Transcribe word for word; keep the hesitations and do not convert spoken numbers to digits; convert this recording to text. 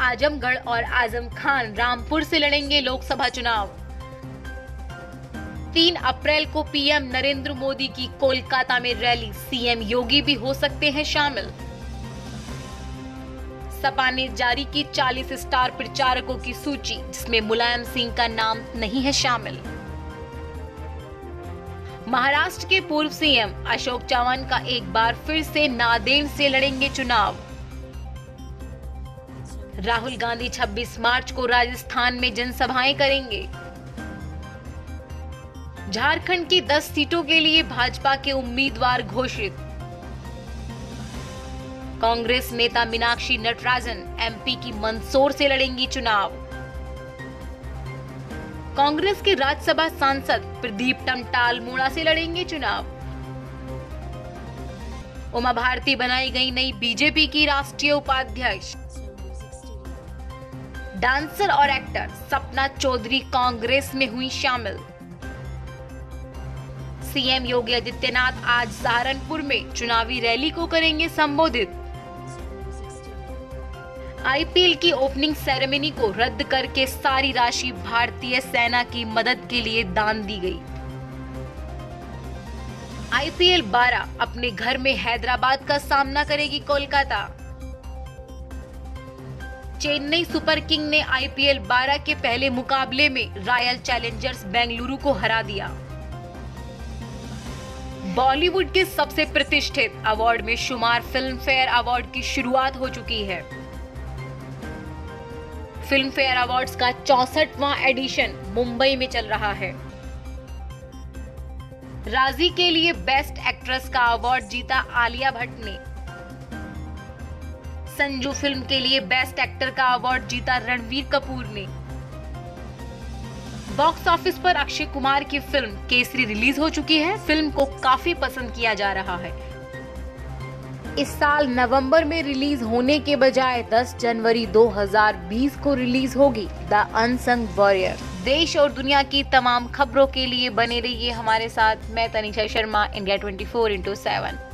आजमगढ़ और आजम खान रामपुर से लड़ेंगे लोकसभा चुनाव। तीन अप्रैल को पीएम नरेंद्र मोदी की कोलकाता में रैली, सीएम योगी भी हो सकते हैं शामिल। सपा ने जारी की चालीस स्टार प्रचारकों की सूची, जिसमें मुलायम सिंह का नाम नहीं है शामिल। महाराष्ट्र के पूर्व सीएम अशोक चव्हाण का एक बार फिर से नांदेड़ से लड़ेंगे चुनाव। राहुल गांधी छब्बीस मार्च को राजस्थान में जनसभाएं करेंगे। झारखंड की दस सीटों के लिए भाजपा के उम्मीदवार घोषित। कांग्रेस नेता मीनाक्षी नटराजन एमपी की मंदसौर से लड़ेंगी चुनाव। कांग्रेस के राज्यसभा सांसद प्रदीप टमटाल अल्मोड़ा से लड़ेंगे चुनाव। उमा भारती बनाई गई नई बीजेपी की राष्ट्रीय उपाध्यक्ष। डांसर और एक्टर सपना चौधरी कांग्रेस में हुई शामिल। सीएम योगी आदित्यनाथ आज सहारनपुर में चुनावी रैली को करेंगे संबोधित। आईपीएल की ओपनिंग सेरेमनी को रद्द करके सारी राशि भारतीय सेना की मदद के लिए दान दी गई। आईपीएल बारह अपने घर में हैदराबाद का सामना करेगी कोलकाता। चेन्नई सुपर किंग ने आईपीएल बारह के पहले मुकाबले में रॉयल चैलेंजर्स बेंगलुरु को हरा दिया। बॉलीवुड के सबसे प्रतिष्ठित अवार्ड में शुमार फिल्म फेयर अवार्ड की शुरुआत हो चुकी है। फिल्म फेयर अवार्ड्स का चौसठवां एडिशन मुंबई में चल रहा है। राजी के लिए बेस्ट एक्ट्रेस का अवार्ड जीता आलिया भट्ट ने। संजू फिल्म के लिए बेस्ट एक्टर का अवार्ड जीता रणवीर कपूर ने। बॉक्स ऑफिस पर अक्षय कुमार की फिल्म केसरी रिलीज हो चुकी है। फिल्म को काफी पसंद किया जा रहा है। इस साल नवंबर में रिलीज होने के बजाय दस जनवरी दो हज़ार बीस को रिलीज होगी द अनसंग वॉरियर। देश और दुनिया की तमाम खबरों के लिए बने रहिए हमारे साथ। मैं Tanisha Sharma, India twenty four into seven.